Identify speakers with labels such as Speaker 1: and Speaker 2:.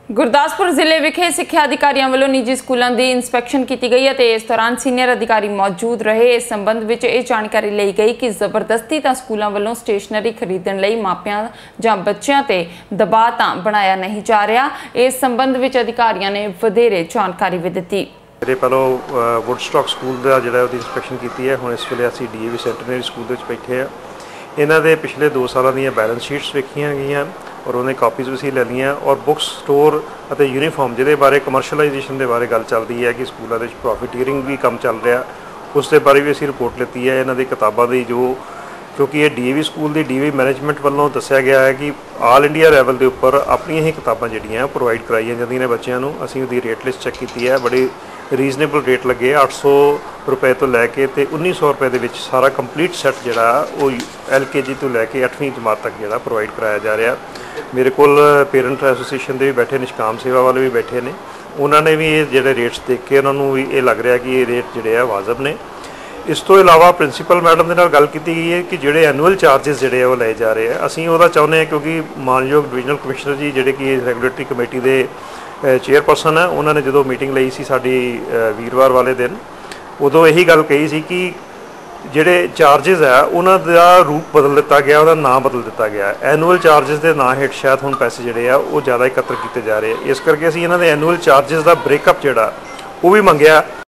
Speaker 1: गुरदासपुर जिले विखे सिक्ख्या अधिकारियों वालों निजी स्कूलों की इंस्पैक्शन की गई है। इस दौरान सीनियर अधिकारी मौजूद रहे। इस संबंध में यह जानकारी ली गई कि जबरदस्ती तो स्कूलों वालों स्टेशनरी खरीदने लई मापियां जां बच्चों ते दबाव तां बनाया नहीं जा रहा। इस संबंध में अधिकारियों ने वधेरे जानकारी भी दी।
Speaker 2: मेरे पहलों वुडस्टॉक स्कूल का जो इंस्पैक्शन की है। हुण इस वेले असीं DAV सेंटनरी स्कूल बैठे हैं। इन्हां दे पिछले 2 सालों दी बैलेंस शीट्स वेखियां गईयां और उन्हें कापीज़ भी ले लिया और बुक्स स्टोर और यूनीफॉर्म जिहदे बारे कमर्शलाइजेशन के बारे गल चलती है कि स्कूलों के प्रॉफिटीयरिंग भी कम चल रहा, उसके बारे भी असीं रिपोर्ट लीती है। इन्हां दी किताबां दी जो क्योंकि ये DAV स्कूल की DAV मैनेजमेंट वालों दस्सिया गया है कि आल इंडिया लैवल के उपर अपनी ही किताबां जिहड़ियां प्रोवाइड कराई जांदियां ने बच्चों को। असीं उहदी रेट लिस्ट चैक की है। बड़ी रीजनेबल रेट लगे 800 रुपए तो लैके 1900 रुपए के सारा कंप्लीट सैट जोड़ा वो LKG तो लैके 8वीं जमात तक जोड़ा प्रोवाइड कराया जा रहा। मेरे को पेरेंट एसोसीएशन के भी बैठे, निष्काम सेवा वाले भी बैठे ने। उन्होंने भी ये जोड़े रेट्स देख के उन्होंने भी ये लग रहा कि ये रेट जोड़े वाजब ने। इस तो इलावा प्रिंसीपल मैडम के नाल गल की गई है कि जोड़े एनुअल चार्जिस जोड़े वो लाए जा रहे हैं। असीं वह चाहते हैं क्योंकि मानयोग डिविजनल कमिश्नर जी जोड़े कि रैगूलेटरी कमेटी के चेयरपर्सन है, उन्होंने जो मीटिंग लई सी साडी वीरवार वाले दिन, उदों यही गल कही सी कि ਜਿਹੜੇ ਚਾਰजेस है उन्होंने रूप बदल दिता गया, उहदा नाम बदल दिता गया। एनुअल चार्जेस के ना हेठ शायद हुण पैसे जोड़े आ वो ज़्यादा एकत्र किए जा रहे हैं। इस करके असीं इन्हां दे एनुअल चार्जेस का ब्रेकअप जोड़ा वो भी मंगिया।